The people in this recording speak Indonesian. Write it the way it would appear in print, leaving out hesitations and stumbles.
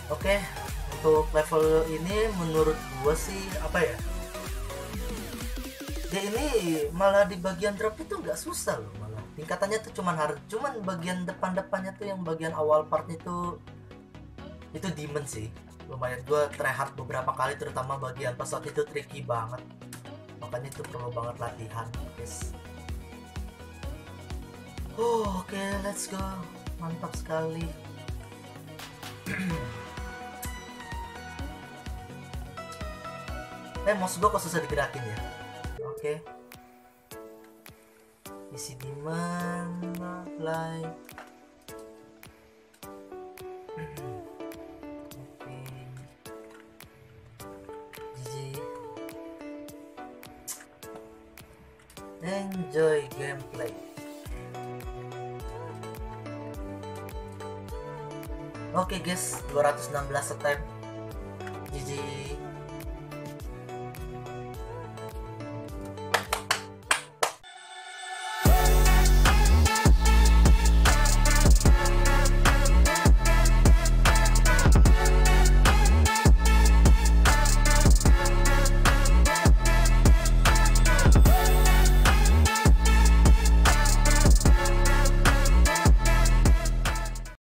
Oke, untuk level ini menurut gua sih apa ya? Dia ini malah di bagian drop itu nggak susah loh, malah tingkatannya tuh cuman hard, cuman bagian depan-depannya tuh yang bagian awal partnya itu demon sih. Lumayan gua try hard beberapa kali, terutama bagian pas saat itu tricky banget. Makanya itu perlu banget latihan, guys. Oke, let's go. Mantap sekali. Mouse gua kok susah digerakin ya. Oke. Isi di mana? Like. Oke. GG. Enjoy gameplay. Oke guys, 216 attempt. GG.